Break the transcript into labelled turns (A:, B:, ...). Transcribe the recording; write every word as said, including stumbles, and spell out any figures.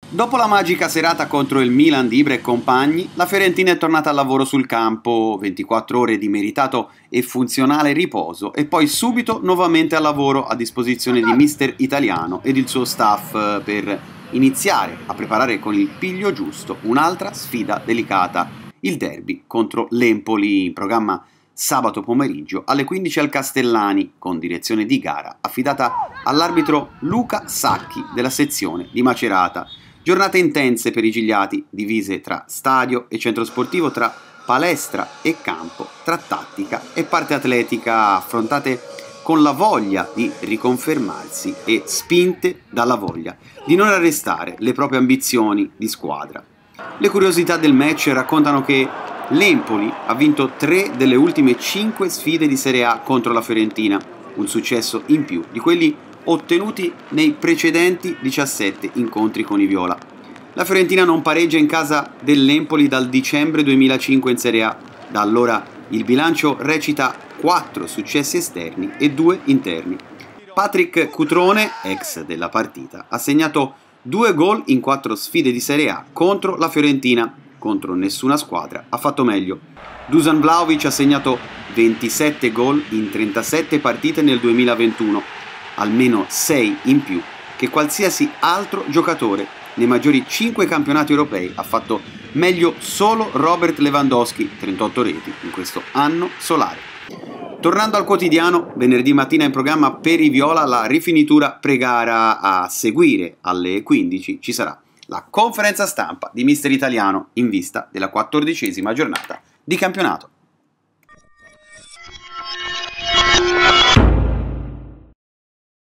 A: Dopo la magica serata contro il Milan di Ibra e compagni, la Fiorentina è tornata al lavoro sul campo, ventiquattro ore di meritato e funzionale riposo e poi subito nuovamente al lavoro a disposizione di mister Italiano ed il suo staff per iniziare a preparare con il piglio giusto un'altra sfida delicata, il derby contro l'Empoli, in programma sabato pomeriggio alle quindici al Castellani, con direzione di gara affidata all'arbitro Luca Sacchi della sezione di Macerata. Giornate intense per i gigliati, divise tra stadio e centro sportivo, tra palestra e campo, tra tattica e parte atletica, affrontate con la voglia di riconfermarsi e spinte dalla voglia di non arrestare le proprie ambizioni di squadra. Le curiosità del match raccontano che l'Empoli ha vinto tre delle ultime cinque sfide di Serie A contro la Fiorentina, un successo in più di quelli ottenuti nei precedenti diciassette incontri con i viola. La Fiorentina non pareggia in casa dell'Empoli dal dicembre duemilacinque in Serie A. Da allora il bilancio recita quattro successi esterni e due interni. Patrick Cutrone, ex della partita, ha segnato due gol in quattro sfide di Serie A contro la Fiorentina. Contro nessuna squadra ha fatto meglio. Dusan Vlahovic ha segnato ventisette gol in trentasette partite nel duemilaventuno, almeno sei in più che qualsiasi altro giocatore. Nei maggiori cinque campionati europei ha fatto meglio solo Robert Lewandowski, trentotto reti in questo anno solare. Tornando al quotidiano, venerdì mattina in programma per i viola la rifinitura pre-gara. A seguire alle quindici ci sarà la conferenza stampa di mister Italiano in vista della quattordicesima giornata di campionato.